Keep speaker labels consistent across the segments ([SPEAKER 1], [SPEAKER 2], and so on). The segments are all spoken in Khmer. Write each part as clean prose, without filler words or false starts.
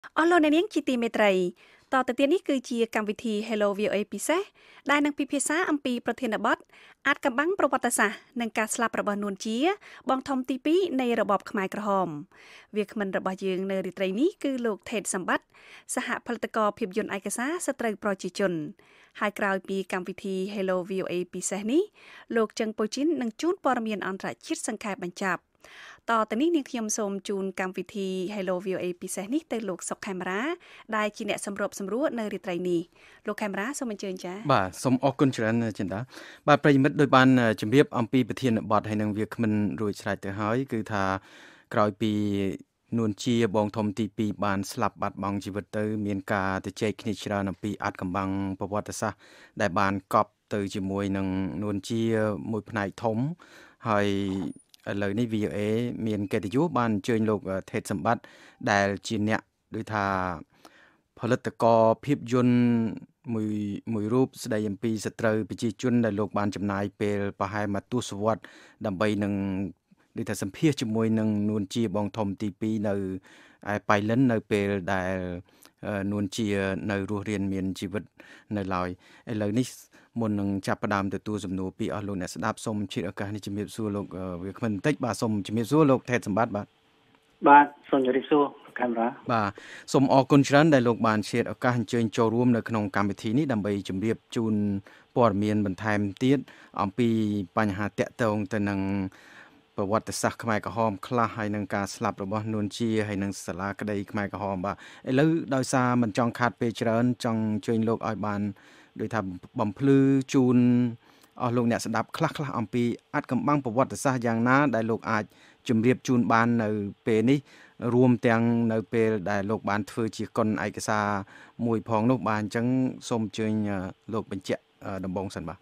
[SPEAKER 1] អស់លោកអ្នកនាងជាទីមេត្រីតទៅទៀតនេះគឺជាកម្មវិធី Hello VOA ពិសេសដែលនឹងពិភាក្សាអំពីប្រធានបទអាចកំបាំងប្រវត្តិសាស្ត្រនិងការស្លាប់របស់នួនជាបងធំទី2នៃរបបខ្មែរក្រហមវាគ្មិនរបស់យើងនៅរាត្រីនេះគឺលោកថេតសម្បត្តិសហផលិតករភាពយន្តឯកសារស្ត្រីប្រជាជនហើយក្រោយពីកម្មវិធី Hello VOA ពិសេសនេះលោកចឹងប៉ូជីននឹងជួនព័ត៌មានអន្តរជាតិសង្ខេបបញ្ចប់តទៅនេះនាងខ្ញុំសូមជូនកម្មវិធី Hello VOA ពិសេសនេះទៅលោកសុកខេមរាដែលជាអ្នកសម្របសម្រួលនៅរាត្រីនេះលោកខេមរាសូមអញ្ជើញចា៎
[SPEAKER 2] បាទសូមអរគុណច្រើនចិន្តាបាទប្រិយមិត្តដោយបានជម្រាបអំពីប្រធានបទហើយនឹងវាគ្មិនរួចស្រេចទៅហើយគឺថាក្រោយពីនួនជាបងធំទី2បានស្លាប់បាត់បង់ជីវិតទៅមានការទៅជែកគ្នាច្រើនអំពីអាចកំបាំងប្រវត្តិសាស្ត្រដែលបានកប់ទៅជាមួយនឹងនួនជាមួយផ្នែកធំហើយឥឡូវនេះ VOA មានកិត្តិយសបានអញ្ជើញលោកថេតសម្បត្តិដែលជាអ្នកដូចថាផលិតករភាពយន្តមួយរូបស្ដីអំពីសត្រូវប្រជាជនដែលលោកបានចំណាយពេលប្រហែលមួយទសវត្សរ៍ដើម្បីនឹងដូចថាសម្ភាសជាមួយនឹងនួនជាបងធំទី2នៅឯប៉ៃលិននៅពេលដែលនួនជានៅរស់រានមានជីវិតនៅឡើយឥឡូវនេះមុននឹងចាប់ផ្ដើមទទួលសំណួរពីអស់លោកអ្នកស្ដាប់សូមជិះឱកាសនេះជំរាបសួរលោកវាគ្មិនបន្តិចបាទសូមជំរាបសួរលោកថេតសម្បត្តិ
[SPEAKER 3] បាទសូមជម្រាបសួរកាមេរ៉ា
[SPEAKER 2] បាទសូមអរគុណច្រើនដែលលោកបានឆ្លៀតឱកាសអញ្ជើញចូលរួមនៅក្នុងកម្មវិធីនេះដើម្បីជម្រាបជូនព័ត៌មានបន្ថែមទៀតអំពីបញ្ហាតាក់ទងទៅនឹងប្រវត្តិសាស្ត្រខ្មែរក្រហមខ្លះហើយនឹងការស្លាប់របស់នួនជាហើយនឹងសាលាក្តីខ្មែរក្រហមបាទឥឡូវដោយសារមិនចង់ខាត់ពេលច្រើនចង់អញ្ជើញលោកឲ្យបានដោយថាបំភ្លឺជូនអស់លោកអ្នកស្ដាប់ខ្លះអំពីអាចកំបាំងប្រវត្តិសាស្ត្រយ៉ាងណាដែលលោកអាចជម្រាបជូនបាននៅពេលនេះរួមទាំងនៅពេលដែលលោកបានធ្វើជាកុនឯកសារមួយផងនោះបាទអញ្ចឹងសូមអញ្ជើញលោកបញ្ជាក់ដំបូងសិន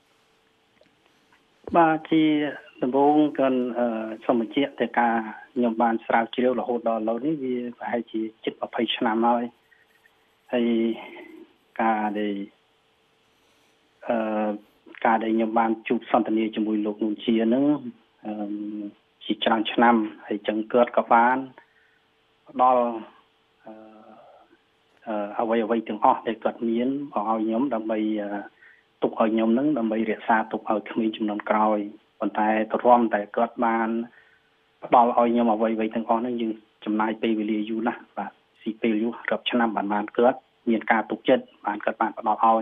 [SPEAKER 3] បាទជាដំបូងក៏សូមបញ្ជាក់តែការខ្ញុំបានស្រាវជ្រាវរហូតដល់ឥឡូវនេះវាប្រហែលជាជិត20ឆ្នាំហើយហើយការដែលខ្ញុំបានជួបសន្ទនាជាមួយលោកនួនជានឹងជាច្រើនឆ្នាំហើយចឹងគាត់ក៏បានផ្ដល់អ្វីទាំងអស់ដែលគាត់មានមកឲ្យខ្ញុំដើម្បីទុកឲ្យខ្ញុំនឹងដើម្បីរក្សាទុកឲ្យក្មេងចំនួនក្រោយប៉ុន្តែទ្រាំតែគាត់បានផ្ដល់ឲ្យខ្ញុំអ្វីទាំងអស់ហ្នឹងយើងចំណាយពេលវេលាយូរណាស់បាទស៊ីពេលយូររាប់ឆ្នាំបានគាត់មានការទុកចិត្តបានគាត់បានផ្ដល់ឲ្យហើយ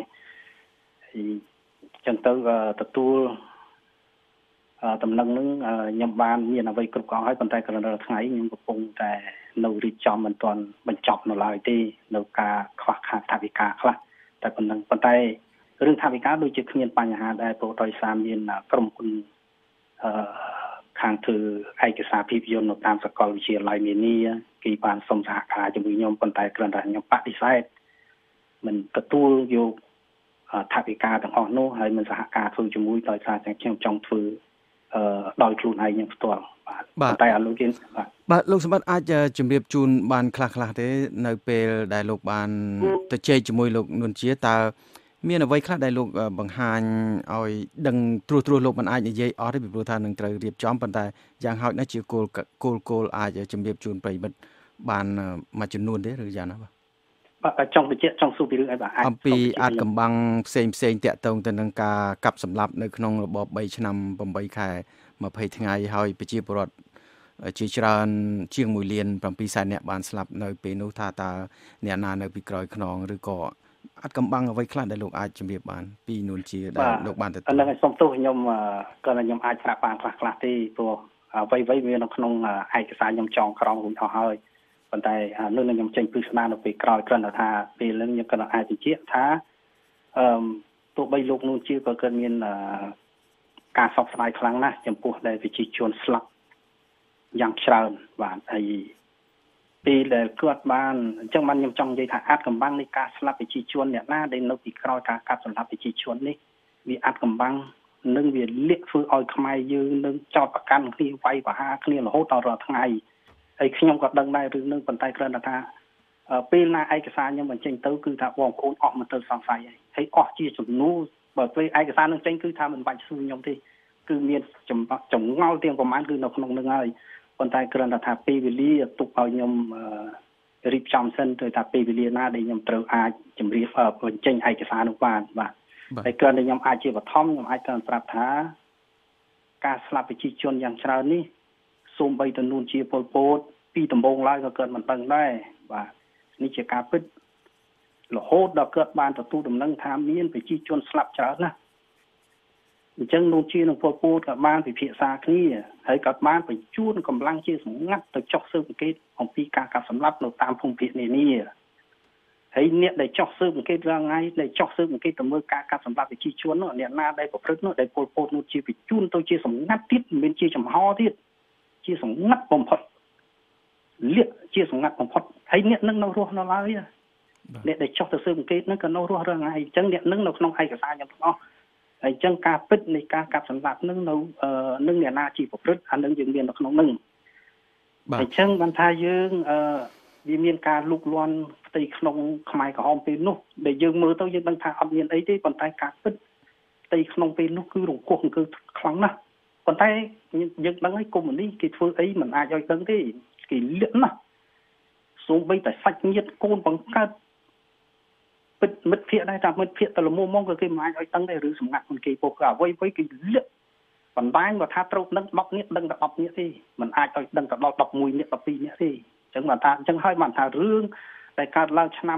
[SPEAKER 3] ចឹងទៅទទួលតំណែងនឹងខ្ញុំបានមានអ្វីគ្រប់គ្រាន់ហើយប៉ុន្តែក្រោយថ្ងៃខ្ញុំកំពុងតែនៅរៀបចំមិនទាន់បញ្ចប់នៅឡើយទេនៅការខ្វះខាតថវិកាខ្លះតែប៉ុន្តែរឿងថវិកាដូចជាគ្មានបញ្ហាដែរព្រោះដោយសារមានក្រុមហ៊ុនខាងធ្វើឯកសារភាពយន្តនៅតាមសាកលវិទ្យាល័យនានាគេបានសុំសហការជាមួយខ្ញុំប៉ុន្តែគ្រាន់តែខ្ញុំបដិសេធមិនទទួលយកថវិកាទាំងអស់នោះហើយមិនសហការធ្វើជាមួយដោយសារតែខ្ញុំចង់ធ្វើដោយខ្លួនឯងខ្ញុំផ្ទាល់បាទតែលោកជិន
[SPEAKER 2] បាទលោកសម្បត្តិអាចជម្រាបជូនបានខ្លះទេនៅពេលដែលលោកបានទៅជែកជាមួយលោកនួនជាតើមានអ្វីខ្លះដែលលោកបង្ហាញឲ្យដឹងត្រួសលោកមិនអាចនិយាយអស់ទេពីព្រោះថានឹងត្រូវរៀបចំប៉ុន្តែយ៉ាងហោចណាស់ជាគោលអាចជម្រាបជូនប្រិយមិត្តបានមួយចំនួនទេឬយ៉ាងណា
[SPEAKER 3] បាទចង់បញ្ជាក់ចង់សួរពីរឿងអីបាទ
[SPEAKER 2] អំពីអាចកំបាំងផ្សេងតាក់ទងទៅនឹងការកាប់សម្លាប់នៅក្នុងរបប3ឆ្នាំ8ខែ20ថ្ងៃហើយប្រជាពលរដ្ឋជាច្រើនជាង1លាន7សែននាក់បានស្លាប់នៅពេលនោះថាតើអ្នកណានៅពីក្រោយខ្នងឬក៏អាចកំបាំងអ្វីខ្លះដែលលោកអាចជម្រាបបានពីនួនជាដែលលោកបានទទួល
[SPEAKER 3] ហ្នឹងហើយសូមទោសខ្ញុំគាត់ថាខ្ញុំអាចប្រាប់បានខ្លះទេព្រោះអ្វីមាននៅក្នុងឯកសារខ្ញុំចងក្រងរួចអស់ហើយប៉ុន្តែនឹងខ្ញុំចេញពីស្នានៅពេលក្រោយគ្រាន់តែថាពេលហ្នឹងខ្ញុំក៏អាចបញ្ជាក់ថាទោះបីលោកនួនជាក៏គាត់មានការសោកស្ដាយខ្លាំងណាស់ចំពោះដែលប្រជាជនស្លាប់យ៉ាងច្រើនបាទហើយពេលដែលគាត់បានអញ្ចឹងបានខ្ញុំចង់និយាយថាអាចកំបាំងនៃការស្លាប់ប្រជាជនអ្នកណាដែលនៅពីក្រោយការកាប់សម្លាប់ប្រជាជននេះវាអាចកំបាំងនិងវាលាក់ធ្វើឲ្យខ្មែរយើងនឹងចោតប្រកាន់គ្នាវាយប្រហារគ្នារហូតដល់រាល់ថ្ងៃហើយខ្ញុំក៏ដឹងដែររឿងនឹងប៉ុន្តែគ្រាន់តែថាពេលណាឯកសារខ្ញុំបញ្ចេញទៅគឺថាបងប្អូនអស់មិនទៅសង្ស័យហើយអស់ជាចំនួនបើពេលឯកសារនឹងចេញគឺថាមិនបាច់សួរខ្ញុំទេគឺមានចងល់ទាំងប្រមាណគឺនៅក្នុងនឹងហើយប៉ុន្តែគ្រាន់តែថាពេលវេលាទុកឲ្យខ្ញុំរៀបចំសិនទៅថាពេលវេលាណាដែលខ្ញុំត្រូវអាចជម្រាបបញ្ចេញឯកសារនោះបានបាទហើយគ្រាន់តែខ្ញុំអាចជាបឋមខ្ញុំអាចត្រូវប្រាប់ថាការស្លាប់ប្រជាជនយ៉ាងច្រើននេះសូម្បីតែនួនជាពលពតពីដំបូងឡើយក៏កើតមិនដឹងដែរបាទនេះជាការពិតរហូតដល់កើតបានទទួលដំណឹងថាមានប្រជាជនស្លាប់ច្រើនណាស់អញ្ចឹងនួនជានិងពលពតក៏បានពិភាក្សាគ្នាហើយក៏បានបញ្ជូនកម្លាំងជាសម្ងាត់ទៅចុះស៊ើបអង្កេតអំពីការកាប់សម្លាប់នៅតាមភូមិភាគនានាហើយអ្នកដែលចុះស៊ើបអង្កេតរាល់ថ្ងៃដែលចុះស៊ើបអង្កេតទៅមើលការកាប់សម្លាប់ប្រជាជននោះអ្នកណាដែលប្រព្រឹត្តនោះដែលពលពតនោះជាបញ្ជូនទៅជាសម្ងាត់ទៀតមិនមែនជាចំហទៀតជាសម្ងាត់បំផុតលាកជាសម្ងាត់បំផុតហើយអ្នកនឹងនៅរស់នៅឡើយអ្នកដែលចុះទៅស៊ើបអង្កេតហ្នឹងក៏នៅរស់រាល់ថ្ងៃអញ្ចឹងអ្នកនឹងនៅក្នុងឯកសារខ្ញុំទាំងអស់ហើយអញ្ចឹងការពិតនៃការកាប់សម្លាប់នឹងនៅនឹងអ្នកណាជាប្រព្រឹត្តអានឹងយើងមាននៅក្នុងនឹងអញ្ចឹងបានថាយើងវាមានការលូកលាន់ផ្ទៃក្នុងខ្មែរក្រហមពេលនោះដែលយើងមើលទៅយើងដឹងថាអត់មានអីទេប៉ុន្តែការពិតផ្ទៃក្នុងពេលនោះគឺរង្គោះគឺខ្លាំងណាស់ប៉ុន្តែយើងដឹងហើយកុម្មុយនីសគេធ្វើអីមិនអាចឲ្យដឹងទេគេលាក់ណាស់សូម្បីតែសាច់ញាតិកូនបង្កើតពិតមិត្តភ័ក្តិដែរតែមិត្តភ័ក្តិទៅលមុំមកក៏គេមិនអាចឲ្យដឹងដែរឬសម្ងាត់គេពុកក៏អ្វីៗគេលាក់បណ្ដាញមកថាត្រូវដឹង10នាក់ដឹងតែ10នាក់ទេមិនអាចឲ្យដឹងទៅដល់11នាក់12នាក់ទេអញ្ចឹងបានថាអញ្ចឹងហើយបានថារឿងដែលកើតឡើងឆ្នាំ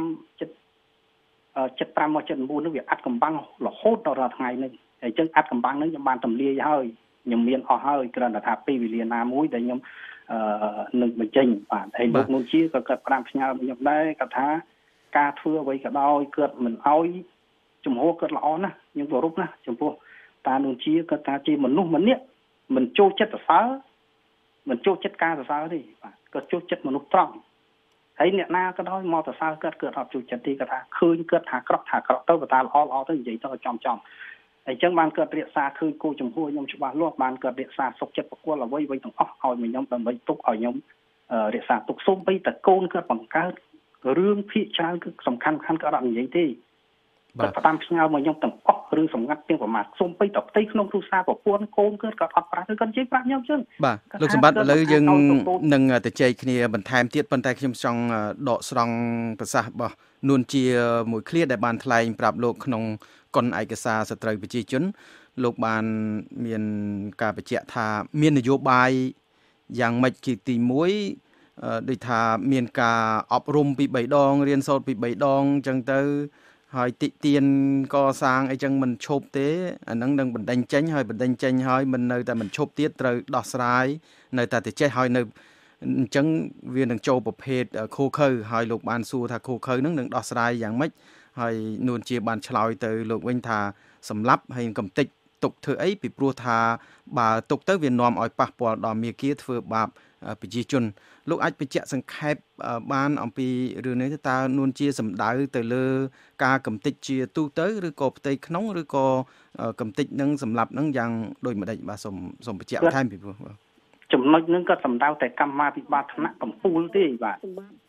[SPEAKER 3] 75មក79នោះវាអាត់កំបាំងរហូតដល់រាល់ថ្ងៃនេះហើយអញ្ចឹងអាត់កំបាំងហ្នឹងខ្ញុំបានទម្លាយហើយខ្ញុំមានអស់ហើយគ្រាន់តែថាពេលវេលាណាមួយដែលខ្ញុំនឹងបញ្ចេញបាទហើយលោកនួនជាក៏គាត់ផ្ដាំផ្ញើខ្ញុំដែរគាត់ថាការធ្វើអ្វីក៏ដោយគាត់មិនអោយជំហរគាត់ល្អណាស់ខ្ញុំគោរពណាស់ចំពោះតានួនជាគាត់ថាជាមនុស្សម្នាក់មិនចូលចិត្តសរសើរមិនចូលចិត្តការសរសើរទេបាទគាត់ចូលចិត្តមនុស្សត្រង់ហើយអ្នកណាក៏ដោយមកសរសើរគាត់អត់ចូលចិត្តទេគាត់ថាឃើញគាត់ថាក្រក់ទៅបើតាល្អទៅនិយាយទៅចំអញ្ចឹងបានគាត់រក្សាឃើញគោចំហខ្ញុំច្បាស់លាស់បានគាត់រក្សាសុខចិត្តប្រគល់អ្វីទាំងអស់ឲ្យមកខ្ញុំដើម្បីទុកឲ្យខ្ញុំរក្សាទុកសូម្បីតែកូនគាត់បង្កើតរឿងភាគច្រើនគឺសំខាន់គាត់អត់និយាយទេគាត់ផ្ដាំផ្ញើមកខ្ញុំទាំងអស់រឿងសម្ងាត់ទាំងប្រមាថសូម្បីតែផ្ទៃក្នុងគ្រួសារប្រពន្ធកូនគាត់អត់ប្រាស់គាត់និយាយប្រាប់ខ្ញុំចឹង
[SPEAKER 2] បាទលោកសម្បត្តិឥឡូវយើងនឹងទៅជែកគ្នាបន្ថែមទៀតប៉ុន្តែខ្ញុំចង់ដកស្រង់ប្រសាសន៍របស់នួនជាមួយឃ្លាដែលបានថ្លែងប្រាប់លោកក្នុងកុនឯកសារសត្រូវប្រជាជនលោកបានមានការបញ្ជាក់ថាមាននយោបាយយ៉ាងម៉េចជាទី1ដូចថាមានការអប់រំពី3ដងរៀនសូត្រពី3ដងអញ្ចឹងទៅហើយតិទៀនកសាងអីចឹងមិនឈប់ទេអាហ្នឹងនឹងបណ្ដេញចេញហើយមិននៅតែមិនឈប់ទៀតត្រូវដោះស្រាយនៅតែទៅចេះហើយនៅអញ្ចឹងវានឹងចូលប្រភេទខូខើហើយលោកបានសួរថាខូខើហ្នឹងនឹងដោះស្រាយយ៉ាងម៉េចហើយនួនជាបានឆ្លើយទៅលោកវិញថាសម្លាប់ហើយកំទេចទុកធ្វើអីពីព្រោះថាបើទុកទៅវានាំឲ្យប៉ះពាល់ដល់មាគាធ្វើបាបប្រជាជនលោកអាចបញ្ជាក់សង្ខេបបានអំពីរឿងនេះតើនួនជាសម្ដៅទៅលើការកំទេចជាទូទៅឬក៏ផ្ទៃក្នុងឬក៏កំទេចនឹងសម្លាប់នឹងយ៉ាងដូចម្ដេចបាទសូមបញ្ជាក់បន្ថែមពីព្រោះ
[SPEAKER 3] ចំណុចនឹងក៏សម្ដៅតែកម្មាភិបាលថ្នាក់កំពូលទេបាទ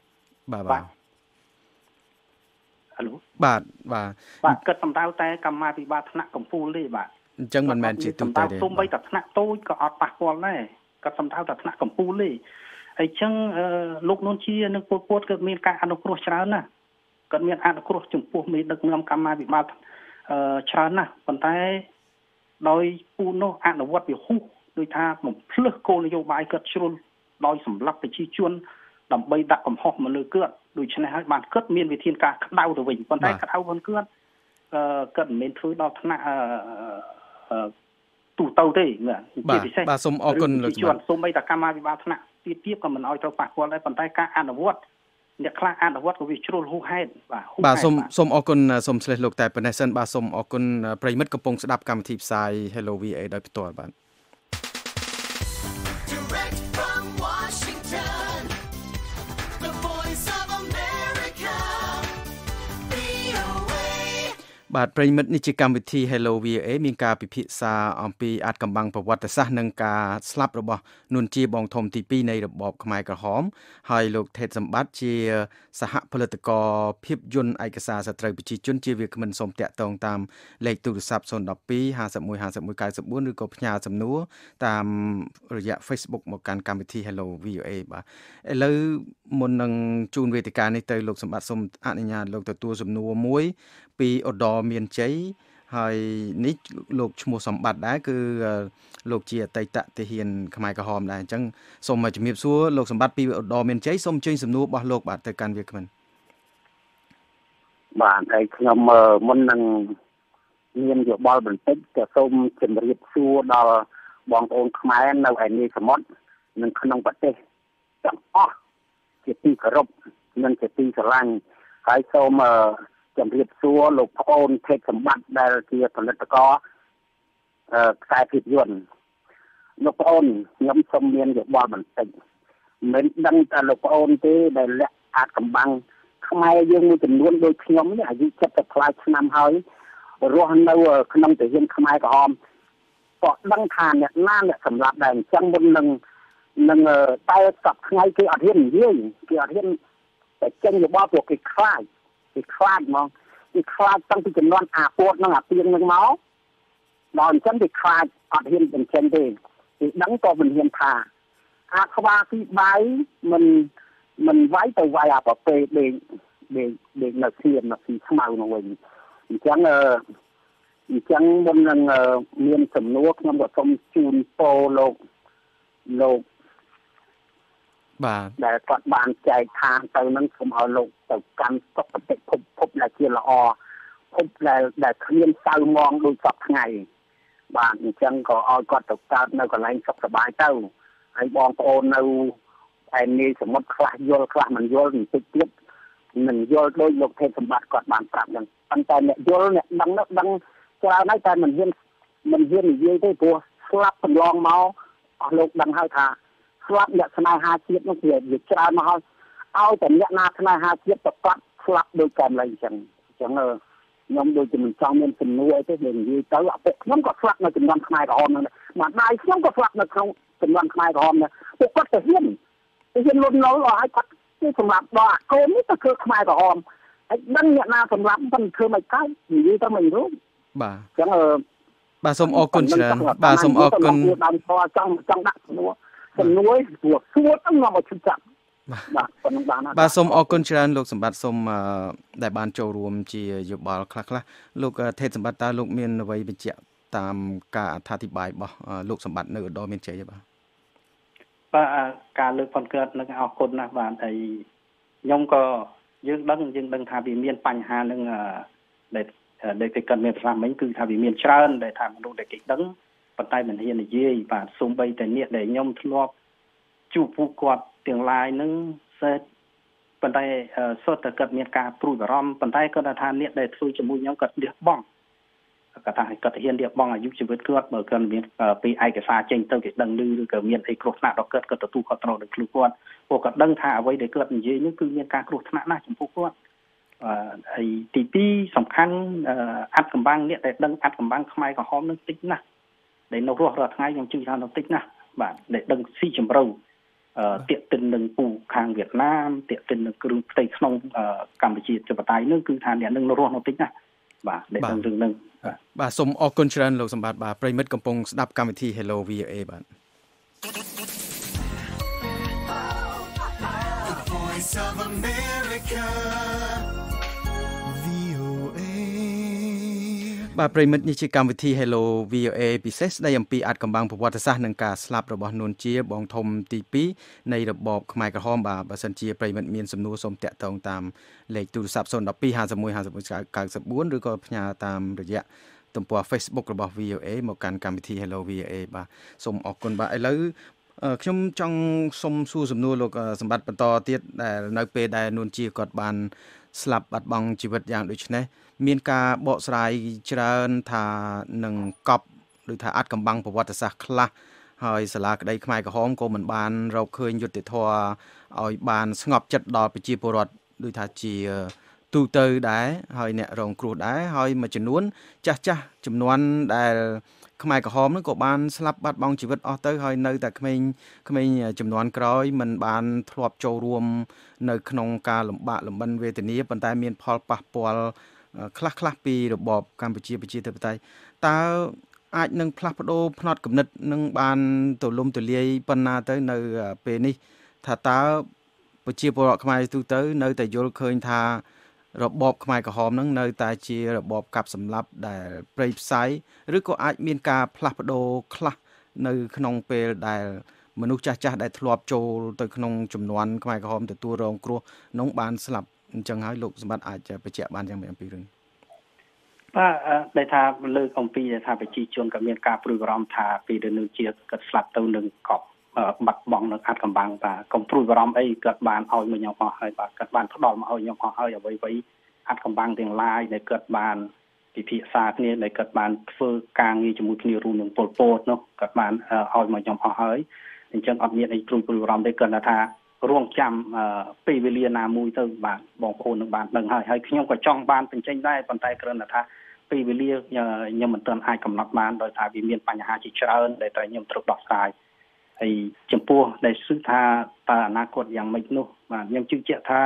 [SPEAKER 3] ហៅឡូ
[SPEAKER 2] បាទ
[SPEAKER 3] គាត់សម្ដៅតែកម្មាភិបាលថ្នាក់កំពូលទេបាទ
[SPEAKER 2] អញ្ចឹងមិនមែនជាទូទៅទេ
[SPEAKER 3] សូម្បីតែថ្នាក់តូចក៏អត់ប៉ះពាល់ដែរគាត់សម្ដៅតែថ្នាក់កំពូលទេហើយអញ្ចឹងលោកនួនជានិងពលពតគាត់មានការអនុគ្រោះច្រើនណាស់គាត់មានអនុគ្រោះចំពោះមេដឹកនាំកម្មាភិបាលច្រើនណាស់ប៉ុន្តែដោយពូនោះអនុវត្តវាហ៊ូដោយថាបំភ្លឺគោលនយោបាយគាត់ជ្រុលដោយសម្លាប់ប្រជាជនដើម្បីដាក់កំហុសមកលើគាត់ដូច្នេះហើយបានគាត់មានវិធានការក្តៅទៅវិញប៉ុន្តែក្តៅហ្នឹងគាត់មិនមែនធ្វើដល់ថ្នាក់ទូទៅទេ
[SPEAKER 2] ជាពិសេសបាទសូមអរគុណលោក
[SPEAKER 3] ជំទាវសូម្បីតែកម្មាភិបាលថ្នាក់ទៀតក៏មិនអោយត្រូវប៉ះពាល់ដែរប៉ុន្តែការអនុវត្តអ្នកខ្លះអនុវត្តក៏វាជ្រុលហួសហេតុ
[SPEAKER 2] បាទសូមអរគុណសូមឆ្លេះលោកតែប៉ុណ្ណេះសិនបាទសូមអរគុណប្រិមិត្តកំពុងស្ដាប់កម្មវិធីផ្សាយ Hello VA ដោយផ្ទាល់បាទបាទប្រិមិត្តនេះជាកម្មវិធី Hello VOA មានការពិភាក្សាអំពីអាចកំបាំងប្រវត្តិសាស្ត្រនិងការស្លាប់របស់នួនជាបងធំទី2នៃរបបខ្មែរក្រហមហើយលោកថេតសម្បត្តិជាសហផលិតករភាពយន្តឯកសារសត្រូវប្រជាជនជាវាគ្មិនសូមតាក់ទងតាមលេខទូរស័ព្ទ012 51 51 94ឬក៏ផ្ញើសំណួរតាមរយៈ Facebook មកកាន់កម្មវិធី Hello VOA បាទឥឡូវមុននឹងជូនវេទិកានេះទៅលោកសម្បត្តិសូមអនុញ្ញាតលោកទទួលសំណួរមួយពីឧត្តមមានជ័យហើយនេះលោកឈ្មោះសម្បត្តិដែរគឺលោកជាអតីតទាហានខ្មែរក្រហមដែរអញ្ចឹងសូមជំរាបសួរលោកសម្បត្តិពីឧត្តមមានជ័យសូមអញ្ជើញសំណួររបស់លោកបាទទៅកាន់វាគ្មិន
[SPEAKER 4] បាទហើយខ្ញុំមុននឹងមានយោបល់បន្តិចក៏សូមជម្រាបសួរដល់បងប្អូនខ្មែរនៅឯនីសមុទ្រនិងក្នុងប្រទេសទាំងអស់ជាទីគោរពនិងជាទីស្រឡាញ់ហើយសូមជម្រាបសួរលោកប្អូនថេតសម្បត្តិដែលជាផលិតករខ្សែភាពយន្តលោកប្អូនខ្ញុំសូមមានយោបល់បន្តិចមិនដឹងថាលោកប្អូនទេដែលលក្ខអាចកំបាំងខ្មែរយើងមួយចំនួនដូចខ្ញុំនេះអាយុ70ផ្លាយឆ្នាំហើយរស់នៅក្នុងទាហានខ្មែរក្រហមក៏ដឹងថាអ្នកណាអ្នកសម្រាប់ដែរអញ្ចឹងមុននឹងតែសប្តាហ៍ថ្ងៃគេអត់ហ៊ាននិយាយគេអត់ហ៊ានតែចេញរបស់ពួកគេខ្លាចមកគេខ្លាចតាំងពីចំនួនអាពោតនិងអាទៀងនឹងមកដល់អញ្ចឹងគេខ្លាចអត់ហ៊ានបញ្ចេញទេគេដឹងក៏មិនហ៊ានថាអាខ្វាស៊ីបាយមិនវាយទៅវាយអាប្រពេដេកនៅសៀននៅស្មៅនោះវិញអញ្ចឹងមុននឹងមានសំណួរខ្ញុំក៏សូមជូនពរលោក
[SPEAKER 2] បាទ
[SPEAKER 4] ដែលគាត់បានចែកខាងទៅនឹងសូមឲ្យលោកទៅកាន់សុខភាពភពដែលជាល្អភពដែលគ្មានសៅមងដូចសពថ្ងៃបាទអញ្ចឹងក៏ឲ្យគាត់ទៅកើតនៅកន្លែងសុខសប្បាយទៅហើយបងប្អូននៅឯនេះសមុទ្រខ្លះយល់ខ្លះមិនយល់បន្តិចទៀតមិនយល់ដោយលោកថេតសម្បត្តិគាត់បានប្រាប់ហ្នឹងប៉ុន្តែអ្នកយល់អ្នកដឹងច្រើនហើយតែមិនហ៊ាននិយាយទេព្រោះស្លាប់កន្លងមកអស់លោកដឹងហើយថាស្លាប់អ្នកស្នេហាជាតិនោះវាច្រើនមកហើយឲ្យតែអ្នកណាស្នេហាជាតិប្រកាសស្លាប់ដោយកែមឡៃអញ្ចឹងខ្ញុំដូចជាមិនចង់មានសំណួរអីទេនិយាយទៅអពុកខ្ញុំក៏ស្លាប់នៅចំនួនខ្មែរក្រហមហ្នឹងដែរម្ដាយខ្ញុំក៏ស្លាប់នៅក្នុងចំនួនខ្មែរក្រហមដែរពួកគាត់ទៅហ៊ានលុនលុលឲ្យគាត់គេសម្រាប់ដល់អាកូននេះទៅគឺខ្មែរក្រហមហើយដឹងអ្នកណាសម្រាប់មិនធ្វើមិនកើតនិយាយទៅមិនรู้
[SPEAKER 2] បាទ
[SPEAKER 4] អញ្ចឹង
[SPEAKER 2] បាទសូមអរគុណច្រើនបាទសូមអរគុណ
[SPEAKER 4] ដើមធរចង់ដាក់សំណួរព្រោះសួរទៅនាំឲ្យឈឺចាប់បាទប៉ុណ្ណឹងបាន
[SPEAKER 2] បាទសូមអរគុណច្រើនលោកសម្បត្តិសូមដែលបានចូលរួមជាយោបល់ខ្លះលោកថេតសម្បត្តិតើលោកមានអ្វីបញ្ជាក់តាមការអធិប្បាយរបស់លោកសម្បត្តិនៅឧត្តមមានជ័យទេបាទ
[SPEAKER 3] ការលើកផនកើតនឹងអរគុណណាស់បាទហើយខ្ញុំក៏យើងដឹងថាវាមានបញ្ហានឹងដែលគេកើតមានប្រសាមិញគឺថាវាមានច្រើនដែលថាមនុស្សដែលគេដឹងប៉ុន្តែមិនហ៊ាននិយាយបាទសូម្បីតែអ្នកដែលខ្ញុំធ្លាប់ជួបពួកគាត់ទាំងឡាយនឹងសេតប៉ុន្តែសុទ្ធតែគាត់មានការព្រួយបារម្ភប៉ុន្តែគាត់ថាអ្នកដែលធ្វើជាមួយខ្ញុំគាត់លះបង់គាត់ថាគាត់ហ៊ានលះបង់អាយុជីវិតគាត់បើគាត់មានពីឯកសារចេញទៅគេដឹងឮឬក៏មានអីគ្រោះថ្នាក់ដល់គាត់ទទួលខុសត្រូវដោយខ្លួនគាត់ពួកគាត់ដឹងថាអ្វីដែលគាត់និយាយនោះគឺមានការគ្រោះថ្នាក់ណាស់ចំពោះគាត់ហើយទី2សំខាន់អាត់កំបាំងអ្នកដែលដឹងអាត់កំបាំងខ្មែរក្រហមនឹងតិចណាស់ដែលនៅរស់រាល់ថ្ងៃខ្ញុំជឿថានៅតិចណាស់បាទដែលដឹងស៊ីជម្រៅតាក់ទិននឹងពូខាងវៀតណាមតាក់ទិននឹងគ្រឿងផ្ទៃក្នុងកម្ពុជាជាបតៃនឹងគឺថាអ្នកនឹងរស់នៅតិចណាស់បាទដែលដឹងរឿងនឹង
[SPEAKER 2] បាទសូមអរគុណច្រើនលោកសម្បត្តិបាទប្រិមិត្តកំពុងស្ដាប់កម្មវិធី Hello VOA បាទបាទប្រិមិត្តនេះជាកម្មវិធី Hello VOA ពិសេសស្ដីអំពីអាចកំបាំងប្រវត្តិសាស្ត្រនិងការស្លាប់របស់នួនជាបងធំទី2នៃរបបខ្មែរក្រហមបាទបើសិនជាប្រិមិត្តមានសំណួរសូមតាក់ទងតាមលេខទូរស័ព្ទ012 51 51 94ឬក៏ផ្ញើតាមរយៈទំព័រ Facebook របស់ VOA មកកាន់កម្មវិធី Hello VOA បាទសូមអរគុណបាទឥឡូវខ្ញុំចង់សុំសួរសំណួរលោកសម្បត្តិបន្តទៀតដែលនៅពេលដែលនួនជាគាត់បានស្លាប់បាត់បង់ជីវិតយ៉ាងដូចនេះមានការបកស្រាយច្រើនថានឹងកប់ឬថាអាចកំបាំងប្រវត្តិសាស្ត្រខ្លះហើយសាលាក្តីខ្មែរក្រហមក៏មិនបានរកឃើញយុត្តិធម៌ឲ្យបានស្ងប់ចិត្តដល់ប្រជាពលរដ្ឋដូចថាជាទូទៅដែរហើយអ្នករងគ្រោះដែរហើយមួយចំនួនចាស់ចំនួនដែលខ្មែរក្រហមហ្នឹងក៏បានស្លាប់បាត់បង់ជីវិតអស់ទៅហើយនៅតែក្មេងចំនួនក្រោយមិនបានធ្លាប់ចូលរួមនៅក្នុងការលំបាកលំបិនវេទនាប៉ុន្តែមានផលប៉ះពាល់ខ្លះពីរបបកម្ពុជាប្រជាធិបតេយ្យតើអាចនឹងផ្លាស់ប្ដូរផ្នត់គំនិតនឹងបានទូលំទូលាយប៉ុណ្ណាទៅនៅពេលនេះថាតើប្រជាពលរដ្ឋខ្មែរទូទៅនៅតែយល់ឃើញថារបបខ្មែរក្រហមនឹងនៅតែជារបបកាប់សម្លាប់ដែលព្រៃផ្សៃឬក៏អាចមានការផ្លាស់ប្ដូរខ្លះនៅក្នុងពេលដែលមនុស្សចាស់ដែលធ្លាប់ចូលទៅក្នុងចំនួនខ្មែរក្រហមទទួលរងគ្រោះនោះបានស្លាប់អញ្ចឹងហើយលោកសម្បត្តិអាចបញ្ជាក់បានយ៉ាងម៉េចអំពីរឿង
[SPEAKER 3] បាទដែលថាលើកអំពីថាប្រជាជនក៏មានការព្រួយបារម្ភថាពីរឿងនេះជាគាត់ស្លាប់ទៅនឹងកប់បាត់បង់នៅអាត់កំបាំងបាទកុំព្រួយបារម្ភអីគាត់បានឲ្យមកខ្ញុំអស់ហើយបាទគាត់បានផ្ដល់មកឲ្យខ្ញុំអស់ហើយអ្វីអាត់កំបាំងទាំងឡាយដែលគាត់បានពិភាក្សាគ្នាដែលគាត់បានធ្វើការងារជាមួយគ្នារួមនឹងពលពតនោះគាត់បានឲ្យមកខ្ញុំអស់ហើយអញ្ចឹងអត់មានអីព្រួយបារម្ភទេគាត់ថារងចាំពេលវេលាណាមួយទៅបាទបងប្អូននឹងបានដឹងហើយខ្ញុំក៏ចង់បានបញ្ចេញដែរប៉ុន្តែគ្រាន់តែថាពេលវេលាខ្ញុំមិនទាន់អាចកំណត់បានដោយថាវាមានបញ្ហាជាច្រើនដែលត្រូវខ្ញុំត្រូវដោះស្រាយហើយចំពោះដែលសឹកថាតើអនាគតយ៉ាងម៉េចនោះបាទខ្ញុំជឿជាក់ថា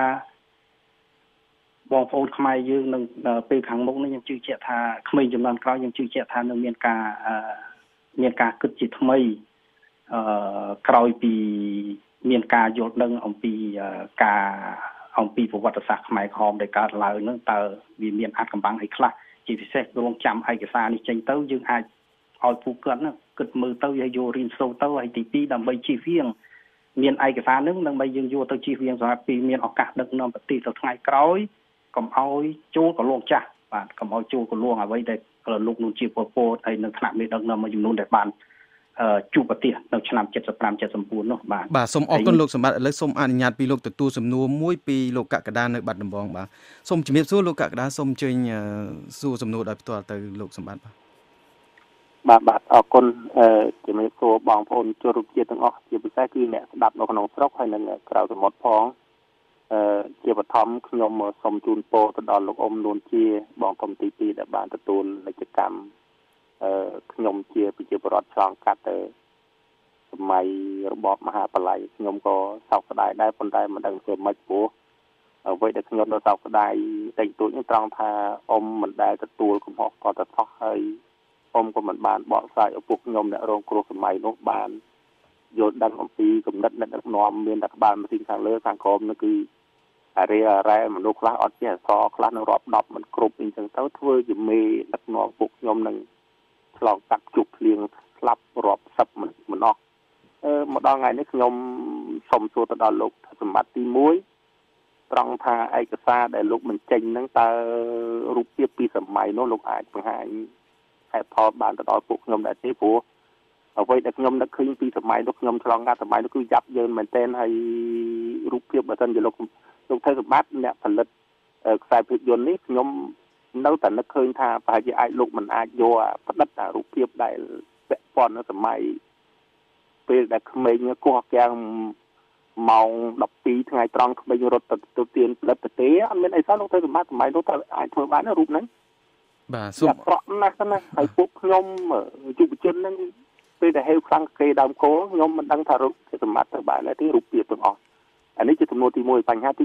[SPEAKER 3] បងប្អូនខ្មែរយើងនឹងពេលខាងមុខនេះខ្ញុំជឿជាក់ថាក្មេងចំនួនក្រោយខ្ញុំជឿជាក់ថានឹងមានការគិតជាថ្មីក្រោយពីមានការយល់ដឹងអំពីប្រវត្តិសាស្ត្រខ្មែរក្រហមដែលកើតឡើងនឹងតើវាមានអាត់កំបាំងអីខ្លះជាពិសេសរងចាំឯកសារនេះចេញទៅយើងអាចឲ្យពួកគាត់ណាគិតមើលទៅយករៀនសូត្រទៅហើយទី2ដើម្បីជៀសវាងមានឯកសារនឹងដើម្បីយើងយកទៅជៀសវាងសម្រាប់ពីមានឱកាសដឹកនាំប្រទេសទៅថ្ងៃក្រោយកុំឲ្យចូលកលងចាស់បាទកុំឲ្យចូលកលងអ្វីដែលលោកនួនជាពលពតហើយនៅថ្នាក់មេដឹកនាំមួយចំនួនដែលបានជួបប្រទេសនៅឆ្នាំ75 79នោះ
[SPEAKER 2] បាទសូមអរគុណលោកសម្បត្តិឥឡូវសូមអនុញ្ញាតពីលោកទទួលសំណួរមួយពីលោកកក្កដានៅបាត់ដំបងបាទសូមជំរាបសួរលោកកក្កដាសូមអញ្ជើញសួរសំណួរដោយផ្ទាល់ទៅលោកសម្បត្តិ
[SPEAKER 4] បាទអរគុណជំរាបសួរបងប្អូនជនរួមជាតិទាំងអស់ជាពិសេសគឺអ្នកស្ដាប់នៅក្នុងស្រុកហើយនិងក្រៅសមុទ្រផងជាបឋមខ្ញុំសូមជូនពរទៅដល់លោកអ៊ំនួនជាបងប្អូនទី2ដែលបានទទួលនិច្ចកម្មខ្ញុំជាប្រជាពលរដ្ឋឆ្លងកាត់ទៅសម័យរបបមហាបល័យខ្ញុំក៏សោកស្ដាយដែរប៉ុន្តែមិនដឹងធ្វើម៉េចព្រោះអ្វីដែលខ្ញុំនៅសោកស្ដាយតែទូចនេះត្រង់ថាអ៊ំមិនដែលទទួលកំហុសក៏ទៅថោះហើយអ៊ំក៏មិនបានបកស្រាយឪពុកខ្ញុំអ្នករងគ្រោះសម័យនោះបានយល់ដឹងអំពីគំនិតអ្នកដឹកនាំមានតែក្បាលម៉ាស៊ីនខាងលើខាងក្រោមនោះគឺអរ៉ែមនុស្សខ្លះអត់ចេះអក្សរខ្លះនឹងរាប់10មិនគ្រប់អញ្ចឹងទៅធ្វើជាមេដឹកនាំពុកខ្ញុំនឹងឆ្លងកាត់ជុកភ្លៀងស្លាប់រាប់សិបមិនអស់មកដល់ថ្ងៃនេះខ្ញុំសូមសួរទៅដល់លោកសម្បត្តិទី1ត្រង់ថាឯកសារដែលលោកបញ្ចេញហ្នឹងតើរូបភាពពីសម័យនោះលោកអាចបង្ហាញហេតុផលបានទៅដល់ពួកខ្ញុំដែរទេព្រោះអ្វីដែលខ្ញុំនឹកឃើញពីសម័យនោះខ្ញុំឆ្លងកាត់សម័យនោះគឺយ៉ាប់យ៉ឺនមែនទែនហើយរូបភាពបើសិនជាលោកធ្វើសម្បត្តិអ្នកផលិតខ្សែភាពយន្តនេះខ្ញុំនៅតែនឹកឃើញថាប្រហែលជាអាចលោកមិនអាចយកផ្ដិតរូបភាពដែលពាក់ព័ន្ធនៅសម័យពេលដែលក្មេងគោះកាំងម៉ោង12ថ្ងៃត្រង់ក្មេងរត់ទៅទានផលិតទេអត់មានអីសោះលោកធ្វើសម្បត្តិសម័យនោះតើអាចធ្វើបានរូបហ្នឹង
[SPEAKER 2] បាទសូម
[SPEAKER 4] អរគុណណាស់ណាហើយពួកខ្ញុំយុវជនហ្នឹងពេលដែលហេវខ្លាំងគេដើមគោលខ្ញុំមិនដឹងថារូបសម្បត្តិទៅបានទេរូបភាពទាំងអស់អានេះជាសំណួរទី1បញ្ហាទី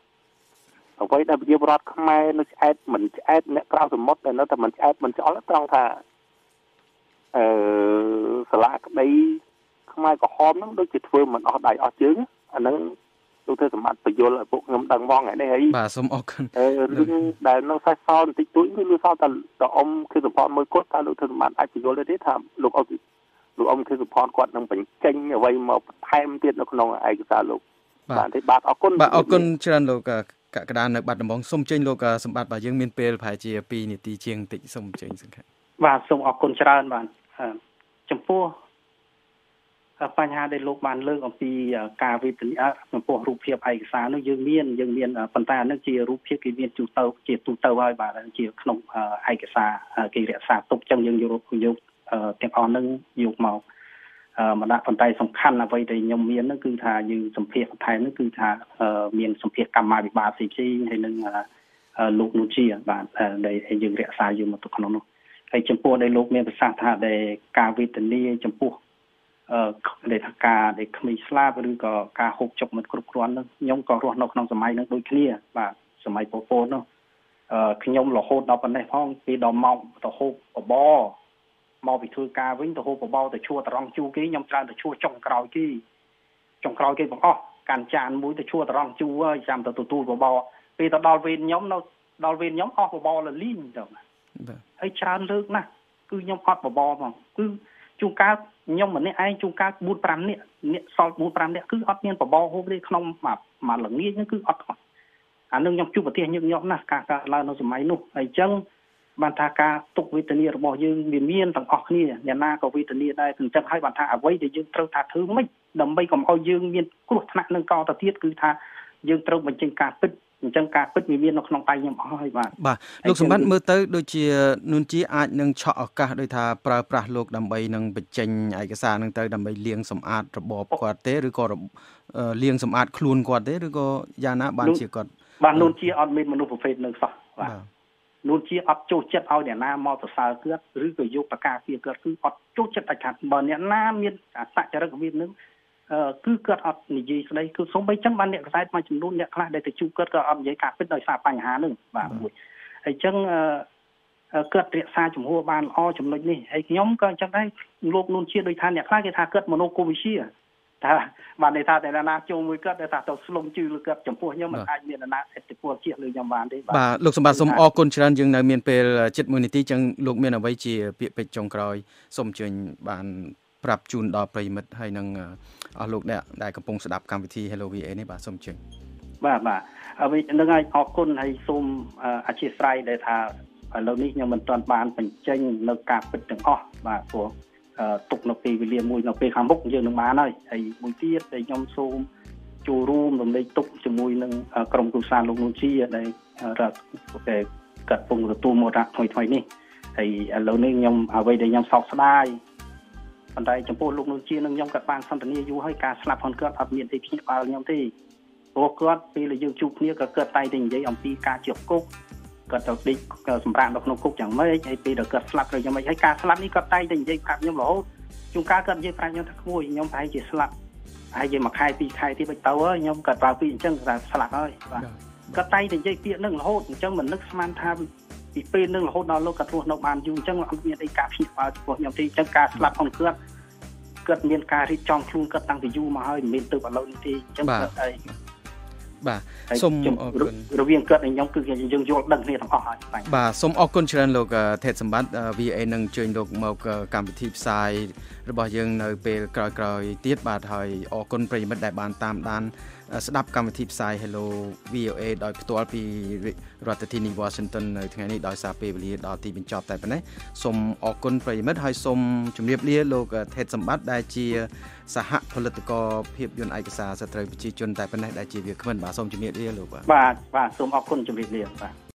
[SPEAKER 4] 2អ្វីដែលប្រជាពលរដ្ឋខ្មែរនៅឆ្អែតមិនឆ្អែតអ្នកក្រៅសមុទ្រតែនៅតែមិនឆ្អែតមិនឆ្អល់ត្រង់ថាសាលាក្តីខ្មែរក្រហមហ្នឹងដូចជាធ្វើមិនអស់ដៃអស់ជើងអាហ្នឹងលោកធ្វើសម្បត្តិបញ្យលឲ្យពួកខ្ញុំដឹងមកថ្ងៃនេះហើយ
[SPEAKER 2] បាទសូមអរគុណ
[SPEAKER 4] រឿងដែលនៅសាច់សបន្តិចតួចគឺមានសល់តែអ៊ំគឺសម្ផនមួយគាត់តើលោកធ្វើសម្បត្តិអាចបញ្យលទេថាលោកអ៊ំគឺសម្ផនគាត់នឹងបញ្ចេញអ្វីមកបន្ថែមទៀតនៅក្នុងឯកសារលោកបាទទេបាទអរគុណ
[SPEAKER 2] បាទអរគុណច្រើនលោកកក្កដានៅបាត់ដំបងសូមចេញលោកសម្បត្តិបាទយើងមានពេលប្រហែលជា2នាទីជាងបន្តិចសូមចេញសង្ខេប
[SPEAKER 3] បាទសូមអរគុណច្រើនបាទចំពោះបញ្ហាដែលលោកបានលើកអំពីការវិភាគចំពោះរូបភាពឯកសារនោះយើងមានប៉ុន្តែអានឹងជារូបភាពគេមានទូទៅហើយបាទជាក្នុងឯកសារគេរក្សាទុកចឹងយើងយកទាំងអស់នឹងយកមកមកដាក់ប៉ុន្តែសំខាន់អ្វីដែលខ្ញុំមាននោះគឺថាយើងសម្ភារបន្ថែមនោះគឺថាមានសម្ភារកម្មាភិបាលផ្សេងៗហើយនឹងលោកនោះជាបាទដែលយើងរក្សាយើងមកទៅក្នុងនោះហើយចំពោះដែលលោកមានប្រសាសន៍ថាដែលការវេទនាចំពោះដែលថាការដែលក្មេងស្លាប់ឬក៏ការហូបចុកមិនគ្រប់គ្រាន់នោះខ្ញុំក៏រស់នៅក្នុងសម័យនោះដូចគ្នាបាទសម័យប៉ុលពតនោះខ្ញុំរហូតដល់ប៉ុណ្ណេះផងពីដល់មកទៅហូបបបរមកពីធ្វើការវិញទៅហូបបបរទៅឈួរតរងជូគេខ្ញុំច្រើនទៅឈួរចុងក្រោយគេបងអស់កាន់ចានមួយទៅឈួរតរងជូហើយចាំទៅទទួលបបរពេលទៅដល់វេនខ្ញុំនៅដល់វេនខ្ញុំអស់បបរលលីងទៅហើយច្រើនលើកណាស់គឺខ្ញុំអត់បបរផងគឺជួនកាលខ្ញុំម្នាក់ឯងជួនកាល 4-5 នាក់សល់ 4-5 នាក់គឺអត់មានបបរហូបទេក្នុងមួយល្ងាចហ្នឹងគឺអត់អានឹងខ្ញុំជួបប្រទេសញឹកញាប់ណាស់ការឡើងនៅសម័យនោះហើយអញ្ចឹងបានថាការទុកវេទនារបស់យើងវាមានទាំងអស់គ្នាអ្នកណាក៏វេទនាដែរអញ្ចឹងហើយបានថាអ្វីដែលយើងត្រូវថាធ្វើម៉េចដើម្បីកុំឲ្យយើងមានគ្រោះថ្នាក់នឹងកទៅទៀតគឺថាយើងត្រូវបញ្ចេញការពិតអញ្ចឹងការពិតវាមាននៅក្នុងដៃខ្ញុំអស់ហើយបាទ
[SPEAKER 2] លោកសម្បត្តិមើលទៅដូចជានួនជាអាចនឹងឆក់ឱកាសដោយថាប្រើប្រាស់លោកដើម្បីនឹងបញ្ចេញឯកសារនឹងទៅដើម្បីលាងសម្អាតរបបគាត់ទេឬក៏លាងសម្អាតខ្លួនគាត់ទេឬក៏យ៉ាងណាបានជាគាត់
[SPEAKER 3] បាទនួនជាអត់មានមនុស្សប្រភេទនឹងសោះបាទនួនជាអត់ចូលចិត្តឲ្យអ្នកណាមកសរសើរគាត់ឬក៏យកប្រកាសពីគាត់គឺអត់ចូលចិត្តតែថាបើអ្នកណាមានអសចរិតរបៀបនឹងគឺគាត់អត់និយាយស្ដីគឺសូម្បីចឹងបានអ្នកខ្សែមួយចំនួនអ្នកខ្លះដែលទៅជួបគាត់ក៏អត់និយាយការពិតដោយសារបញ្ហានឹងបាទមួយហើយចឹងគាត់រក្សាជំហរបានល្អចំណុចនេះហើយខ្ញុំក៏អញ្ចឹងដែរលោកនួនជាដោយថាអ្នកខ្លះគេថាគាត់មនោគមវិជ្ជាថាបានន័យថាតែណាចូលមួយគាត់ដែលថាទៅស្លុំជឿលើគាត់ចំពោះខ្ញុំមិនអាចមានណាឥទ្ធិពលជាលើខ្ញុំបានទេ
[SPEAKER 2] បាទលោកសម្បត្តិសូមអរគុណច្រើនយើងនៅមានពេលជិត1នាទីចឹងលោកមានអ្វីជាពាក្យពេចន៍ចុងក្រោយសូមអញ្ជើញបានប្រាប់ជូនដល់ប្រិយមិត្តហើយនឹងអស់លោកអ្នកដែលកំពុងស្ដាប់កម្មវិធី Hello VA នេះបាទសូមអញ្ជើញ
[SPEAKER 3] បាទហើយនឹងឲ្យអរគុណហើយសូមអធិស្ឋានដែលថាឥឡូវនេះខ្ញុំមិនទាន់បានបញ្ចេញនៅការពិតទាំងអស់បាទព្រោះទុកនៅពេលវេលាមួយនៅពេលខាងមុខយើងនឹងបានហើយមួយទៀតដែលខ្ញុំសូមចូលរួមរំលែកទុកជាមួយនឹងក្រុមគ្រួសារលោកនួនជាដែលកាត់ពងទទួលមរតកថ្មីនេះហើយឥឡូវនេះខ្ញុំអ្វីដែលខ្ញុំសោកស្ដាយប៉ុន្តែចំពោះលោកនួនជានឹងខ្ញុំក៏បានសន្ទនាយូរហើយការស្លាប់ของគាត់អត់មានអីភ្ញាក់ផ្អើលខ្ញុំទេព្រោះគាត់ពេលយើងជួបគ្នាក៏គាត់តែនិយាយអំពីការជាប់គុកគាត់ទៅដេកសម្រាប់នៅក្នុងគុកយ៉ាងម៉េចហើយពេលដែលគាត់ស្លាប់ទៅយ៉ាងម៉េចហើយការស្លាប់នេះគាត់តែនិយាយប្រាប់ខ្ញុំរហូតជួនកាលគាត់និយាយប្រាប់ខ្ញុំថាក្មួយខ្ញុំប្រហែលជាស្លាប់ហើយយើងមួយខែពីរខែទៀតទៅហើយខ្ញុំគាត់ប្រើពីអញ្ចឹងថាស្លាប់ហើយបាទគាត់តែនិយាយពាក្យនឹងរហូតអញ្ចឹងមិននឹកស្មានថាពីពេលនឹងរហូតដល់លោកគាត់រស់នៅបានយូរអញ្ចឹងអត់មានអីការភ្ញាក់ផ្អើលចំពោះខ្ញុំទេអញ្ចឹងការស្លាប់ของគាត់មានការរៀបចំខ្លួនគាត់តាំងពីយូរមកហើយមិនមែនទៅឥឡូវនេះទេអញ្ចឹងគាត់អី
[SPEAKER 2] បាទសូមអរគុណ
[SPEAKER 3] រវាងគាត់និងខ្ញុំគឺយើងយល់ដឹងគ្នាទាំងអស់ហើយ
[SPEAKER 2] បាទសូមអរគុណច្រើនលោកថេតសម្បត្តិ VA នឹងជួយលោកមកកម្មវិធីផ្សាយរបស់យើងនៅពេលក្រោយៗទៀតបាទហើយអរគុណប្រិយមិត្តដែលបានតាមដានស្ដាប់កម្មវិធីផ្សាយ Hello VOA ដោយផ្ទាល់ពីរដ្ឋធានី Washington នៅថ្ងៃនេះដោយសារពេលវេលាដល់ទីបញ្ចប់តែប៉ុណ្ណេះសូមអរគុណប្រិយមិត្តហើយសូមជម្រាបលាលោកថេតសម្បត្តិដែលជាសហផលិតករភាពយន្តឯកសារស្ត្រីប្រជាជនតែប៉ុណ្ណេះដែលជាវាគ្មិនបាទសូមជម្រាបលាលោក
[SPEAKER 3] បាទសូមអរគុណជម្រាបលាបាទ